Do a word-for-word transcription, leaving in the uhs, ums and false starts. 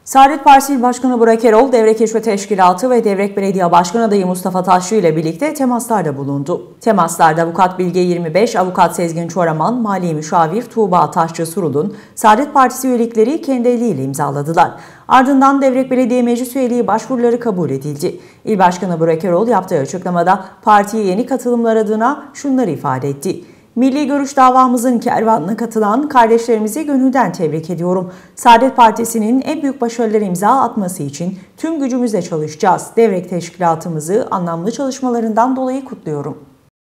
Saadet Partisi İl Başkanı Burak Erol, Devre Keşfe Teşkilatı ve Devrek Belediye Başkan Adayı Mustafa Taşçı ile birlikte temaslarda bulundu. Temaslarda Avukat Bilge yirmi beş, Avukat Sezgin Çoraman, Mali Müşavir Tuğba Taşçı Surul'un Saadet Partisi üyelikleri kendi eliyle imzaladılar. Ardından Devrek Belediye Meclis üyeliği başvuruları kabul edildi. İl Başkanı Burak Erol yaptığı açıklamada partiye yeni katılımlar adına şunları ifade etti. Milli Görüş davamızın kervanına katılan kardeşlerimizi gönülden tebrik ediyorum. Saadet Partisi'nin en büyük başarılara imza atması için tüm gücümüzle çalışacağız. Devrek teşkilatımızı anlamlı çalışmalarından dolayı kutluyorum.